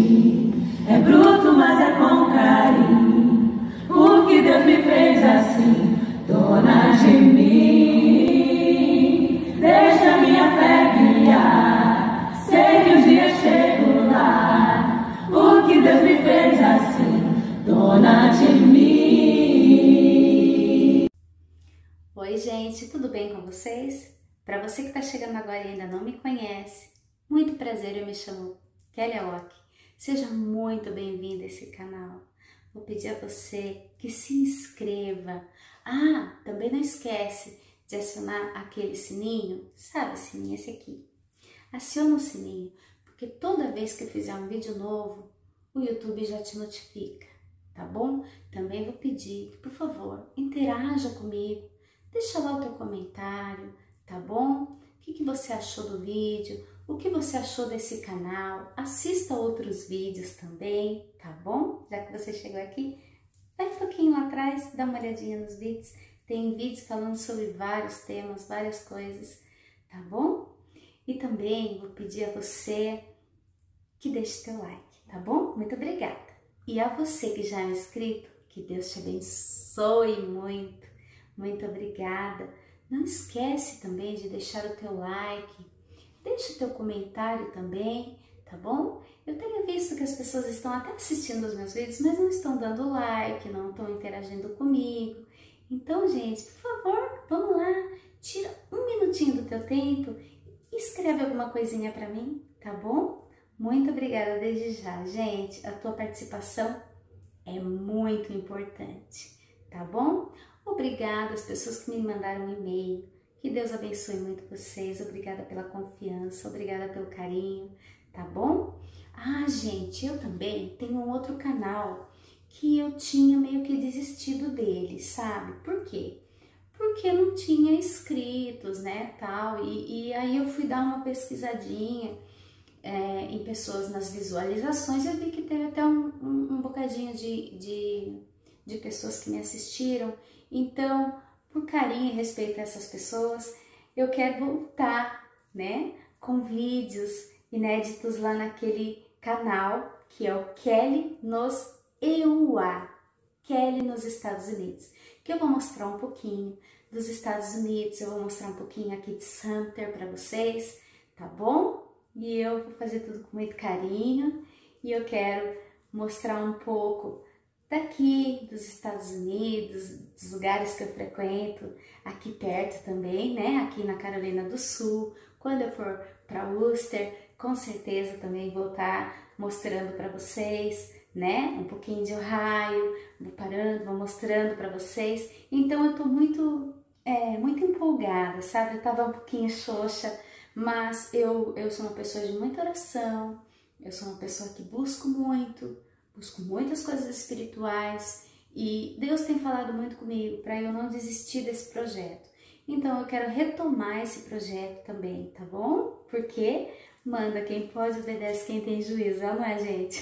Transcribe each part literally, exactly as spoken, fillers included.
mentir. É bruto, mas é com carinho. O que Deus me fez assim, dona de mim. Deixa minha fé guiar, sei que um dia chego lá. O que Deus me fez assim, dona de mim. Oi gente, tudo bem com vocês? Para você que está chegando agora e ainda não me conhece, muito prazer, eu me chamo Kelly Aoki. Seja muito bem-vindo a esse canal. Vou pedir a você que se inscreva. Ah, também não esquece de acionar aquele sininho, sabe o sininho, esse aqui. Aciona o sininho, porque toda vez que eu fizer um vídeo novo, o YouTube já te notifica, tá bom? Também vou pedir que, por favor, interaja comigo, deixa lá o teu comentário, tá bom? O que, que você achou do vídeo? O que você achou desse canal? Assista outros vídeos também, tá bom? Já que você chegou aqui, vai um pouquinho lá atrás, dá uma olhadinha nos vídeos. Tem vídeos falando sobre vários temas, várias coisas, tá bom? E também vou pedir a você que deixe teu like, tá bom? Muito obrigada. E a você que já é inscrito, que Deus te abençoe muito. Muito obrigada. Não esquece também de deixar o teu like. Deixa o teu comentário também, tá bom? Eu tenho visto que as pessoas estão até assistindo os meus vídeos, mas não estão dando like, não estão interagindo comigo. Então, gente, por favor, vamos lá, tira um minutinho do teu tempo e escreve alguma coisinha para mim, tá bom? Muito obrigada desde já, gente. A tua participação é muito importante, tá bom? Obrigada às pessoas que me mandaram um e-mail. Que Deus abençoe muito vocês, obrigada pela confiança, obrigada pelo carinho, tá bom? Ah, gente, eu também tenho um outro canal que eu tinha meio que desistido dele, sabe? Por quê? Porque não tinha inscritos, né, tal, e, e aí eu fui dar uma pesquisadinha é, em pessoas nas visualizações e eu vi que teve até um, um, um bocadinho de, de, de pessoas que me assistiram, então... Por carinho e respeito a essas pessoas, eu quero voltar, né, com vídeos inéditos lá naquele canal que é o Kelly nos E U A, Kelly nos Estados Unidos, que eu vou mostrar um pouquinho dos Estados Unidos, eu vou mostrar um pouquinho aqui de Sumter para vocês, tá bom? E eu vou fazer tudo com muito carinho e eu quero mostrar um pouco daqui dos Estados Unidos, dos lugares que eu frequento, aqui perto também, né? Aqui na Carolina do Sul. Quando eu for para Worcester, com certeza também vou estar mostrando para vocês, né? Um pouquinho de Ohio, vou parando, vou mostrando para vocês. Então eu tô muito, é, muito empolgada, sabe? Eu tava um pouquinho xoxa, mas eu, eu sou uma pessoa de muita oração, eu sou uma pessoa que busco muito, busco muitas coisas espirituais e Deus tem falado muito comigo para eu não desistir desse projeto. Então eu quero retomar esse projeto também, tá bom? Porque manda quem pode, obedece quem tem juízo, não é, gente?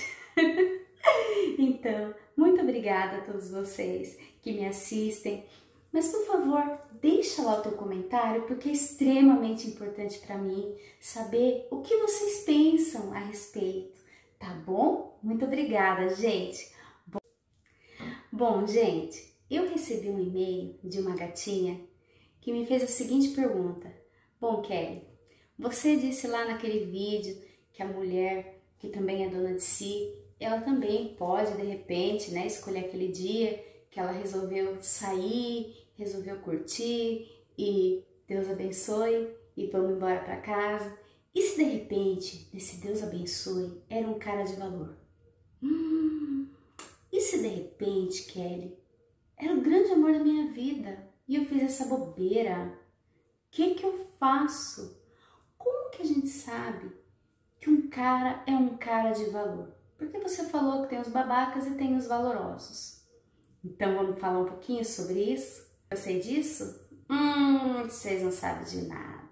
Então, muito obrigada a todos vocês que me assistem. Mas por favor, deixa lá o teu comentário, porque é extremamente importante para mim saber o que vocês pensam a respeito. Tá bom? Muito obrigada, gente. Bom, bom, gente, eu recebi um e-mail de uma gatinha que me fez a seguinte pergunta. Bom, Kelly, você disse lá naquele vídeo que a mulher que também é dona de si, ela também pode, de repente, né, escolher aquele dia que ela resolveu sair, resolveu curtir e Deus abençoe e vamos embora para casa. E se de repente, esse Deus abençoe, era um cara de valor? Hum, e se de repente, Kelly, era o grande amor da minha vida e eu fiz essa bobeira? O que que eu faço? Como que a gente sabe que um cara é um cara de valor? Porque você falou que tem os babacas e tem os valorosos. Então vamos falar um pouquinho sobre isso? Eu sei disso? Hum, vocês não sabem de nada.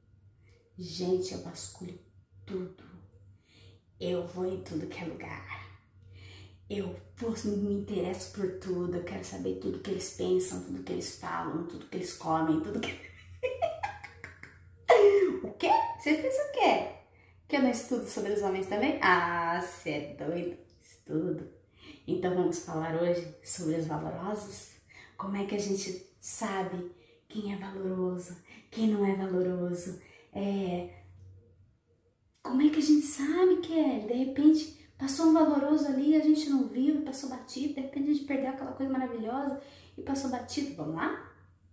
Gente, eu vasculho tudo. Eu vou em tudo que é lugar. Eu me interesso por tudo. Eu quero saber tudo que eles pensam, tudo que eles falam, tudo que eles comem, tudo que... O quê? Vocês pensam o quê? Que eu não estudo sobre os homens também? Ah, você é doido? Estudo. Então vamos falar hoje sobre os valorosos? Como é que a gente sabe quem é valoroso, quem não é valoroso? É... Como é que a gente sabe que é? De repente passou um valoroso ali, a gente não viu, passou batido, de repente a gente perdeu aquela coisa maravilhosa e passou batido. Vamos lá?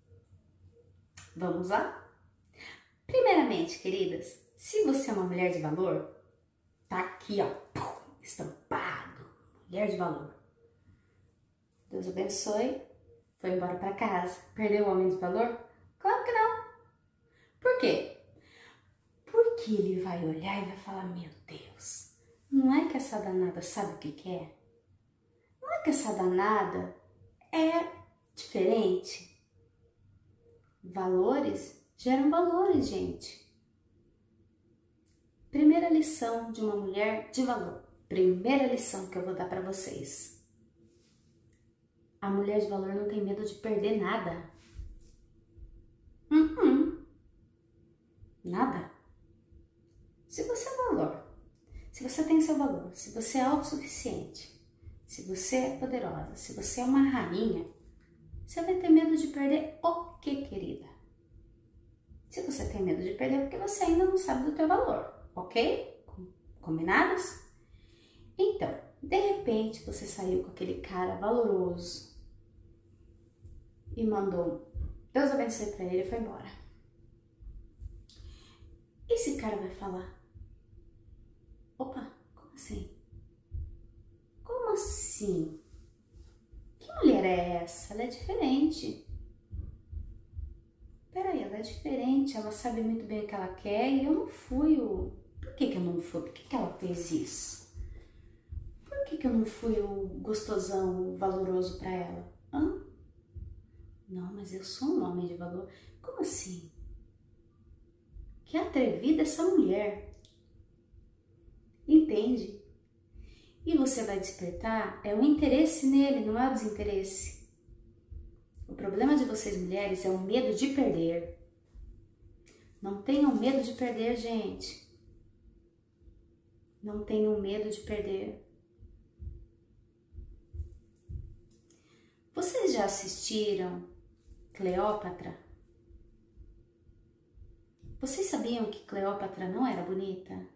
Vamos lá? Primeiramente, queridas, se você é uma mulher de valor, tá aqui, ó, estampado, mulher de valor. Deus abençoe, foi embora para casa. Perdeu o homem de valor? Claro que não. Por quê? Porque ele vai olhar e vai falar, meu Deus, não é que essa danada sabe o que quer? Não é que essa danada é diferente? Valores geram valores, gente. Primeira lição de uma mulher de valor. Primeira lição que eu vou dar para vocês. A mulher de valor não tem medo de perder nada. Uh-uh. Nada. Se você é valor, se você tem seu valor, se você é autossuficiente, se você é poderosa, se você é uma rainha, você vai ter medo de perder o quê, querida? Se você tem medo de perder, é porque você ainda não sabe do teu valor, ok? Combinados? Então, de repente, você saiu com aquele cara valoroso e mandou, Deus abençoe pra ele e foi embora. Esse cara vai falar, opa, como assim? Como assim? Que mulher é essa? Ela é diferente. Peraí, ela é diferente, ela sabe muito bem o que ela quer e eu não fui o... Por que que eu não fui? Por que que ela fez isso? Por que que eu não fui o gostosão, o valoroso pra ela? Hã? Não, mas eu sou um homem de valor. Como assim? Que atrevida essa mulher. Entende? E você vai despertar é o interesse nele, não é o desinteresse. O problema de vocês mulheres é o medo de perder. Não tenham medo de perder, gente. Não tenham medo de perder. Vocês já assistiram Cleópatra? Vocês sabiam que Cleópatra não era bonita?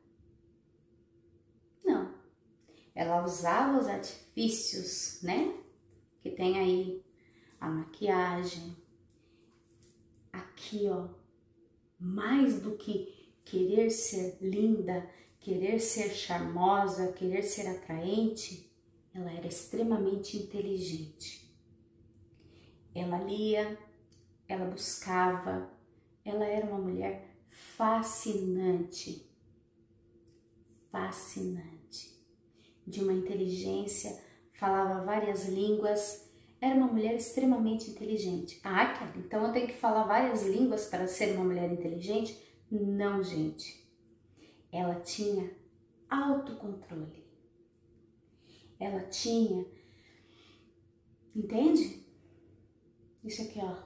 Não. Ela usava os artifícios, né? Que tem aí a maquiagem. Aqui, ó. Mais do que querer ser linda, querer ser charmosa, querer ser atraente, ela era extremamente inteligente. Ela lia, ela buscava, ela era uma mulher fascinante, fascinante, de uma inteligência, falava várias línguas, era uma mulher extremamente inteligente. Ah, Kelly, então eu tenho que falar várias línguas para ser uma mulher inteligente? Não, gente. Ela tinha autocontrole. Ela tinha, entende? Isso aqui, ó.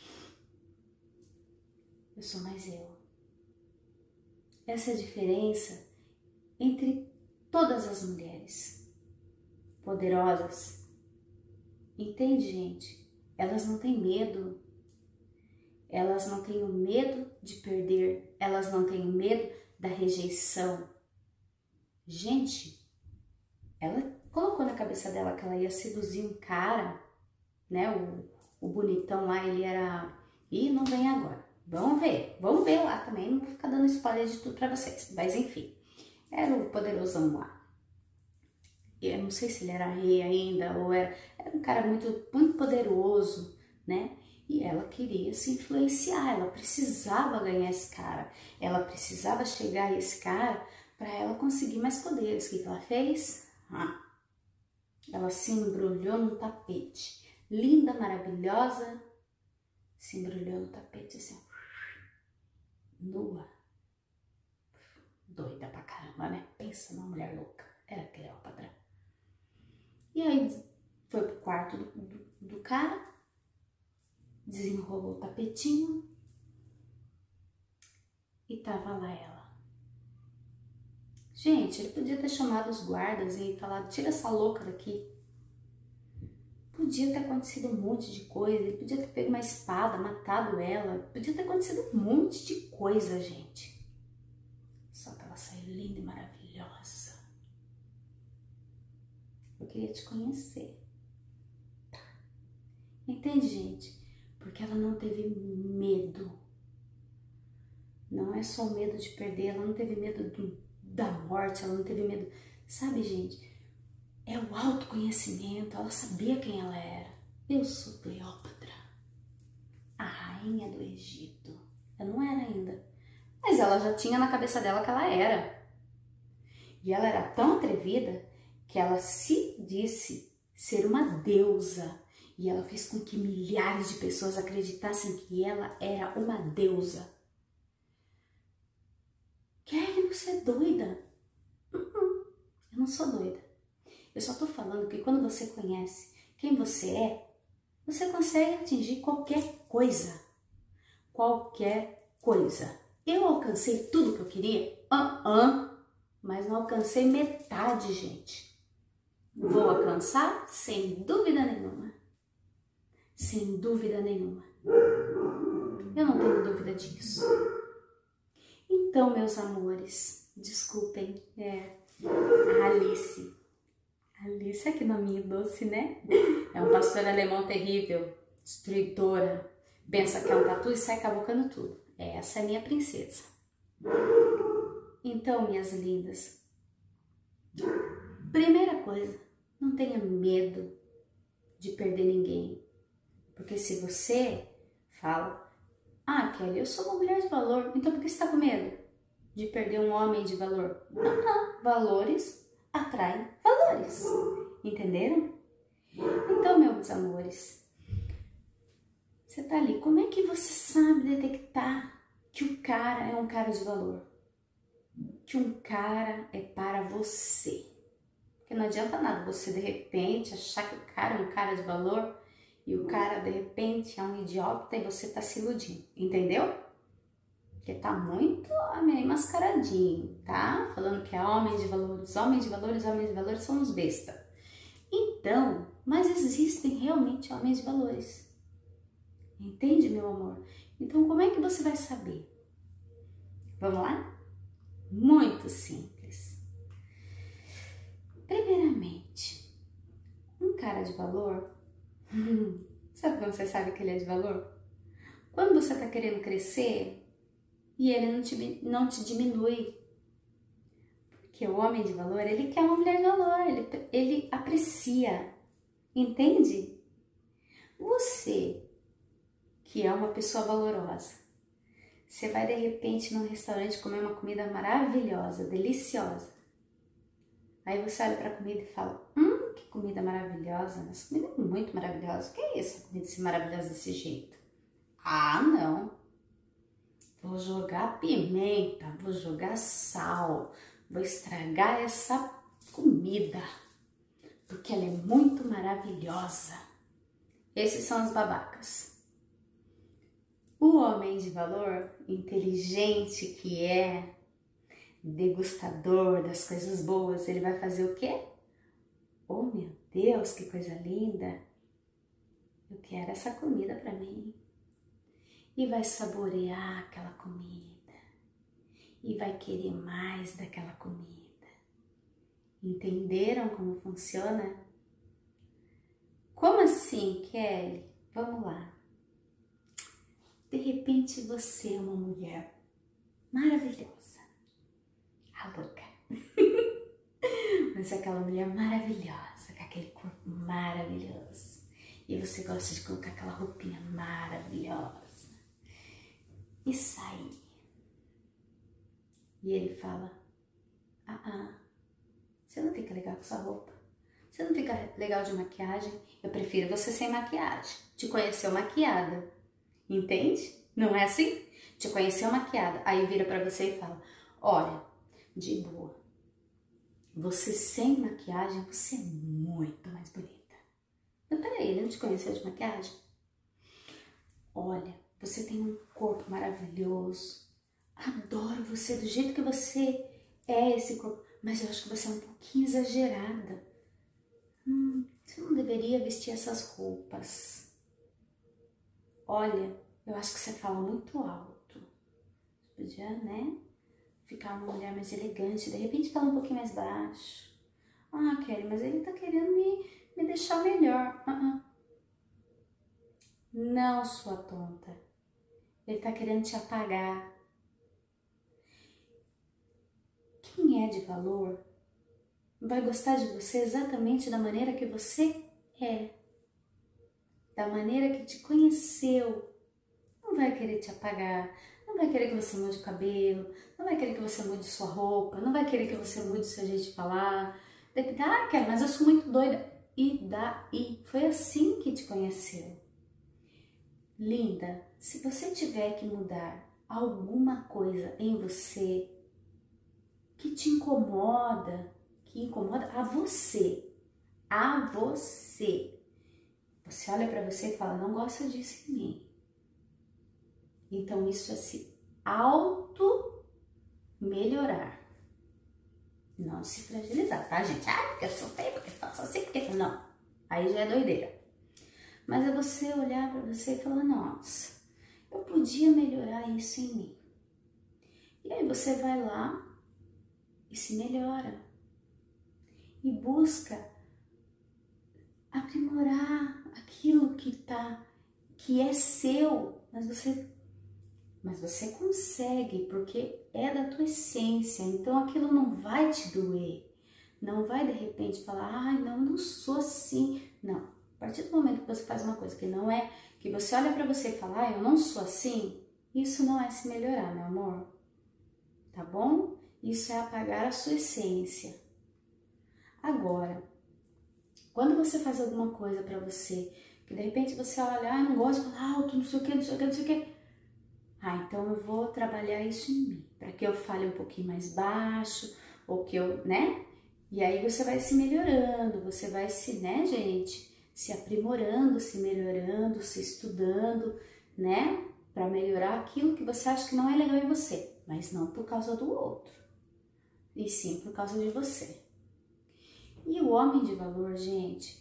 Eu sou mais eu. Essa é a diferença entre todas as mulheres poderosas. Entende, gente? Elas não têm medo. Elas não têm o medo de perder. Elas não têm o medo da rejeição. Gente, ela colocou na cabeça dela que ela ia seduzir um cara, né? O, o bonitão lá, ele era... Ih, não vem agora. Vamos ver. Vamos ver lá também. Não vou ficar dando spoiler de tudo pra vocês. Mas enfim, era o poderosão lá. Eu não sei se ele era rei ainda ou era... Era um cara muito, muito poderoso, né? E ela queria se influenciar, ela precisava ganhar esse cara, ela precisava chegar a esse cara para ela conseguir mais poderes. O que, que ela fez? Ah, ela se embrulhou no tapete, linda, maravilhosa, se embrulhou no tapete assim, nua, doida pra caramba, né? Pensa numa mulher louca, era Cleópatra. E aí foi pro quarto do, do, do cara, desenrolou o tapetinho e tava lá ela. Gente, ele podia ter chamado os guardas e falado, tira essa louca daqui. Podia ter acontecido um monte de coisa, ele podia ter pego uma espada, matado ela, podia ter acontecido um monte de coisa, gente. Só que ela saiu linda e maravilhosa. Eu queria te conhecer. Tá. Entende, gente? Porque ela não teve medo. Não é só o medo de perder, ela não teve medo do, da morte, ela não teve medo. Sabe, gente? É o autoconhecimento, ela sabia quem ela era. Eu sou Cleópatra, a rainha do Egito. Eu não era ainda, mas ela já tinha na cabeça dela que ela era. E ela era tão atrevida que ela se disse ser uma deusa. E ela fez com que milhares de pessoas acreditassem que ela era uma deusa. Kelly, você é doida? Uh-uh. Eu não sou doida. Eu só tô falando que quando você conhece quem você é, você consegue atingir qualquer coisa. Qualquer coisa. Eu alcancei tudo que eu queria? Uh-uh. Mas não alcancei metade, gente. Vou alcançar? Sem dúvida nenhuma. Sem dúvida nenhuma. Eu não tenho dúvida disso. Então, meus amores, desculpem, é a Alice. Alice, que nominho doce, né? É um pastor alemão terrível, destruidora. Pensa que é um tatu e sai cavucando tudo. Essa é minha princesa. Então, minhas lindas, primeira coisa, não tenha medo de perder ninguém. Porque se você fala, ah, Kelly, eu sou uma mulher de valor, então por que você está com medo de perder um homem de valor? Não, não. Valores atraem valores. Entenderam? Então, meus amores, você tá ali, como é que você sabe detectar que o cara é um cara de valor? Que um cara é para você. Porque não adianta nada você, de repente, achar que o cara é um cara de valor e o cara, de repente, é um idiota e você tá se iludindo. Entendeu? Porque tá muito meio mascaradinho, tá? Falando que é homem de valores, homens de valores, homens de valores são uns besta. Então, mas existem realmente homens de valores. Entende, meu amor? Então, como é que você vai saber? Vamos lá? Muito simples. Primeiramente, um cara de valor, sabe quando você sabe que ele é de valor? Quando você tá querendo crescer e ele não te, não te diminui. Porque o homem de valor, ele quer uma mulher de valor, ele, ele aprecia. Entende? Você, que é uma pessoa valorosa, você vai de repente num restaurante comer uma comida maravilhosa, deliciosa. Aí você olha para a comida e fala, hum, que comida maravilhosa, essa comida é muito maravilhosa. O que é isso, comida ser maravilhosa desse jeito? Ah, não. Vou jogar pimenta, vou jogar sal, vou estragar essa comida, porque ela é muito maravilhosa. Esses são os babacas. O homem de valor, inteligente que é, degustador das coisas boas, ele vai fazer o quê? Oh, meu Deus, que coisa linda! Eu quero essa comida para mim. E vai saborear aquela comida. E vai querer mais daquela comida. Entenderam como funciona? Como assim, Kelly? Vamos lá. De repente você é uma mulher maravilhosa. A louca. Mas é aquela mulher maravilhosa, com aquele corpo maravilhoso. E você gosta de colocar aquela roupinha maravilhosa. E sai. E ele fala, ah, ah, você não fica legal com essa roupa. Você não fica legal de maquiagem. Eu prefiro você sem maquiagem. Te conheceu maquiada. Entende? Não é assim? Te conheceu maquiada. Aí vira pra você e fala, olha, de boa. Você sem maquiagem, você é muito mais bonita. Mas peraí, ele não te conheceu de maquiagem? Olha, você tem um corpo maravilhoso. Adoro você do jeito que você é esse corpo. mas eu acho que você é um pouquinho exagerada. Hum, você não deveria vestir essas roupas. Olha, eu acho que você fala muito alto. Você podia, né, ficar uma mulher mais elegante, de repente falar um pouquinho mais baixo. Ah, Kelly, mas ele tá querendo me, me deixar melhor. Uh-uh. Não, sua tonta. Ele tá querendo te apagar. Quem é de valor vai gostar de você exatamente da maneira que você é. Da maneira que te conheceu. Não vai querer te apagar. Não vai querer que você mude o cabelo. Não vai querer que você mude sua roupa. Não vai querer que você mude seu jeito de falar. Ah, Kelly, mas eu sou muito doida. E daí? Foi assim que te conheceu. Linda, se você tiver que mudar alguma coisa em você que te incomoda, que incomoda a você, a você, você olha para você e fala, não gosto disso em mim. Então isso é se auto-melhorar. Não se fragilizar, tá, gente? Ah, porque eu sou feia, porque eu faço assim, porque... Não, aí já é doideira. Mas é você olhar para você e falar, nossa, eu podia melhorar isso em mim. E aí você vai lá e se melhora. E busca aprimorar aquilo que tá, que é seu, mas você, mas você consegue, porque é da tua essência, então aquilo não vai te doer. Não vai de repente falar, ai, não, não sou assim. Não. A partir do momento que você faz uma coisa que não é, que você olha pra você e fala, ah, eu não sou assim, isso não é se melhorar, meu amor. Tá bom? Isso é apagar a sua essência. Agora, quando você faz alguma coisa pra você, que de repente você olha, ah, não gosto de falar alto, não sei o que, não sei o que, não sei o que. Ah, então eu vou trabalhar isso em mim, pra que eu fale um pouquinho mais baixo, ou que eu, né? E aí você vai se melhorando, você vai se, né, gente? Se aprimorando, se melhorando, se estudando, né? Para melhorar aquilo que você acha que não é legal em você, mas não por causa do outro, e sim por causa de você. E o homem de valor, gente,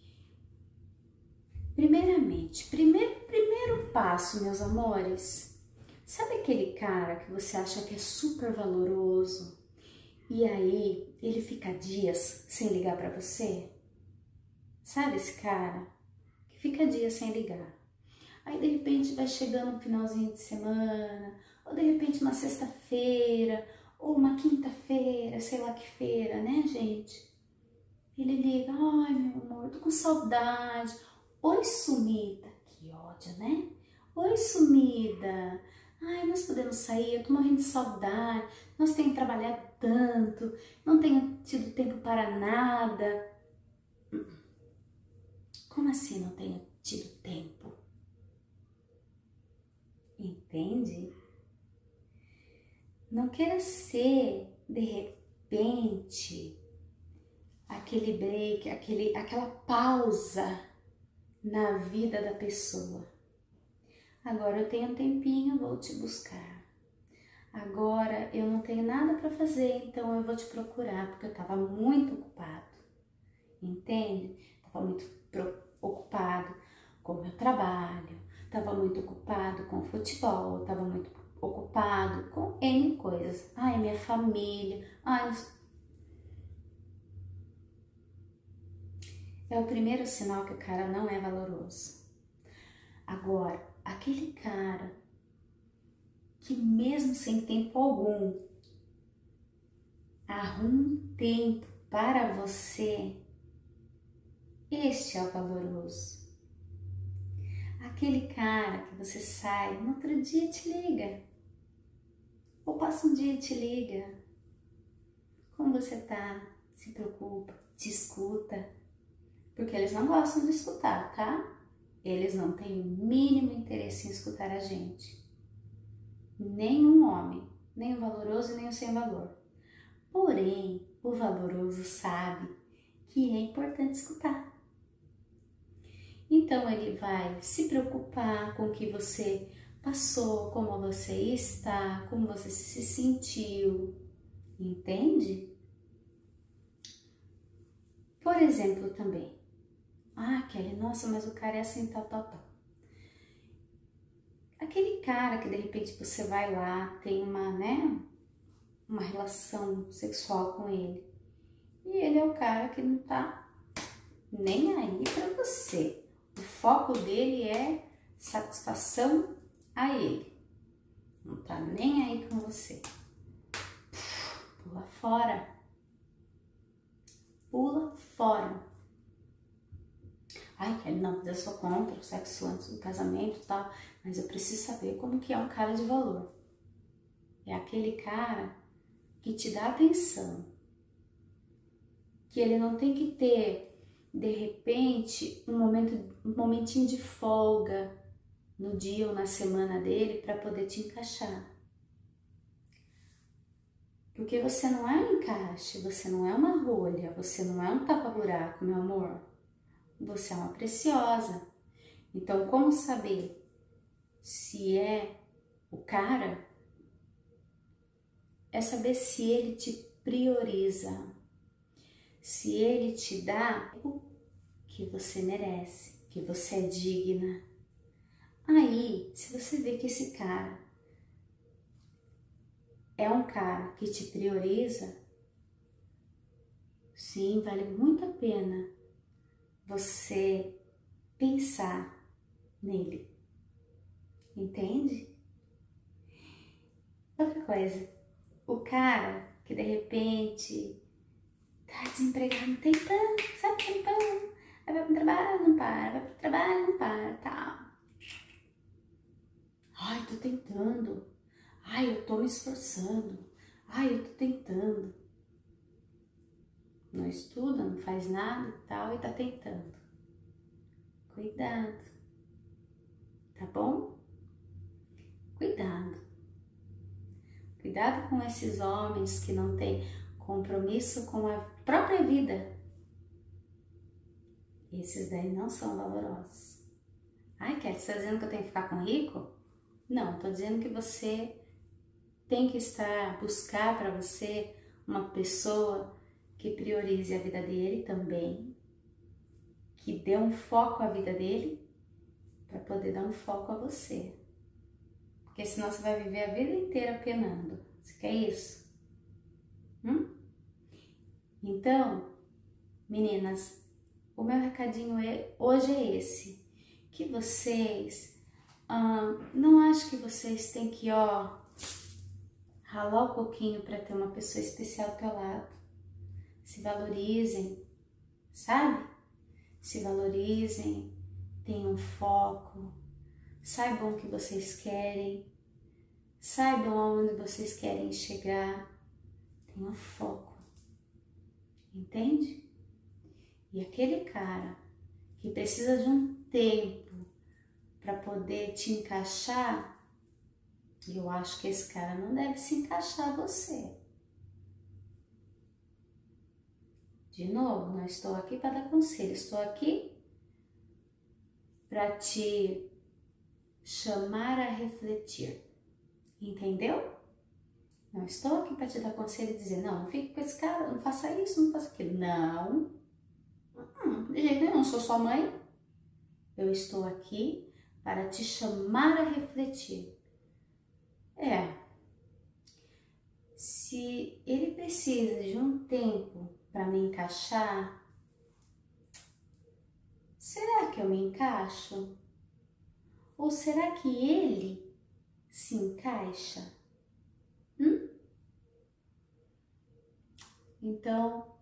primeiramente, primeiro, primeiro passo, meus amores, sabe aquele cara que você acha que é super valoroso e aí ele fica dias sem ligar para você? Sabe esse cara que fica dias sem ligar? Aí de repente vai chegando um finalzinho de semana, ou de repente uma sexta-feira, ou uma quinta-feira, sei lá que feira, né, gente? Ele liga, ai meu amor, tô com saudade. Oi, sumida. Que ódio, né? Oi, sumida. Ai, nós podemos sair, eu tô morrendo de saudade. Nós temos trabalhado tanto, não tenho tido tempo para nada. Como assim não tenho tido tempo? Entende? Não queira ser, de repente, aquele break, aquele, aquela pausa na vida da pessoa. Agora eu tenho um tempinho, vou te buscar. Agora eu não tenho nada para fazer, então eu vou te procurar, porque eu estava muito ocupado. Entende? Estava muito ocupado com o meu trabalho, estava muito ocupado com o futebol, estava muito ocupado com N coisas. Ai, minha família, ai, é o primeiro sinal que o cara não é valoroso. Agora, aquele cara que mesmo sem tempo algum arruma um tempo para você, este é o valoroso. Aquele cara que você sai, no outro dia te liga, ou passa um dia e te liga. Como você tá? Se preocupa, te escuta. Porque eles não gostam de escutar, tá? Eles não têm o mínimo interesse em escutar a gente. Nenhum homem, nem o valoroso nem o sem valor. Porém, o valoroso sabe que é importante escutar. Então ele vai se preocupar com o que você passou, como você está, como você se sentiu, entende? exemplo também. Ah, Kelly, nossa, mas o cara é assim, tal, tal, tal. Aquele cara que de repente você vai lá, tem uma, né, uma relação sexual com ele. E ele é o cara que não tá nem aí pra você. O foco dele é satisfação a ele. Não tá nem aí com você. Pula fora. Pula fora. Ai, Kelly, não, eu sou contra o sexo antes do casamento e tal, mas eu preciso saber como que é um cara de valor. É aquele cara que te dá atenção. Que ele não tem que ter, de repente, um, momento, um momentinho de folga no dia ou na semana dele para poder te encaixar. Porque você não é um encaixe, você não é uma rolha, você não é um tapa-buraco, meu amor. Você é uma preciosa. Então, como saber se é o cara? É saber se ele te prioriza, se ele te dá o que você merece, que você é digna. Aí, se você vê que esse cara é um cara que te prioriza, sim, vale muito a pena você pensar nele, entende? Outra coisa, o cara que de repente tá desempregado, tentando, sabe, tentando, aí vai pro trabalho, não para, vai pro trabalho, não para, tá. Ai, tô tentando, ai, eu tô me esforçando, ai, eu tô tentando. Não estuda, não faz nada e tal, e tá tentando. Cuidado, tá bom? Cuidado. Cuidado com esses homens que não têm compromisso com a própria vida. Esses daí não são valorosos. Ai, Kelly, você tá dizendo que eu tenho que ficar com rico? Não, tô dizendo que você tem que estar, buscar para você uma pessoa que priorize a vida dele também, que dê um foco à vida dele, para poder dar um foco a você. Porque senão você vai viver a vida inteira penando. Você quer isso? Hum? Então, meninas, o meu recadinho é, hoje é esse. Que vocês, hum, não acho que vocês têm que, ó, ralar um pouquinho para ter uma pessoa especial ao teu lado. Se valorizem, sabe? Se valorizem, tenham foco, saibam o que vocês querem, saibam aonde vocês querem chegar, tenham foco, entende? E aquele cara que precisa de um tempo para poder te encaixar, eu acho que esse cara não deve se encaixar a você. De novo, não estou aqui para dar conselho, estou aqui para te chamar a refletir, entendeu? Não estou aqui para te dar conselho e dizer, não, não fique com esse cara, não faça isso, não faça aquilo. Não, hum, de jeito nenhum, eu sou sua mãe. Eu estou aqui para te chamar a refletir. É, se ele precisa de um tempo para me encaixar, será que eu me encaixo? Ou será que ele se encaixa? Hum? Então,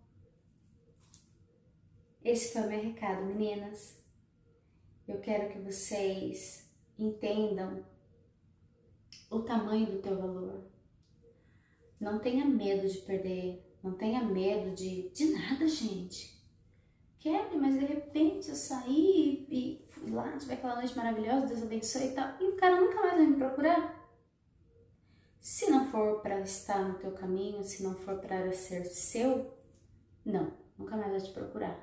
esse foi o meu recado, meninas. Eu quero que vocês entendam o tamanho do teu valor. Não tenha medo de perder. Não tenha medo de, de nada, gente. Kelly, mas de repente eu saí e fui lá, tive aquela noite maravilhosa, Deus abençoe e tal, e o cara nunca mais vai me procurar. Se não for para estar no teu caminho, se não for para ser seu, não, nunca mais vai te procurar.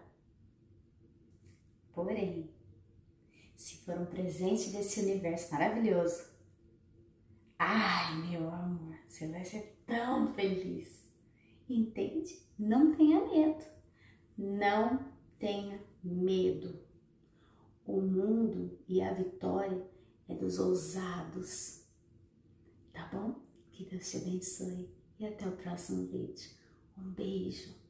Porém, se for um presente desse universo maravilhoso, ai, meu amor, você vai ser tão feliz. Entende? Não tenha medo. Não tenha medo. O mundo e a vitória é dos ousados. Tá bom? Que Deus te abençoe e até o próximo vídeo. Um beijo.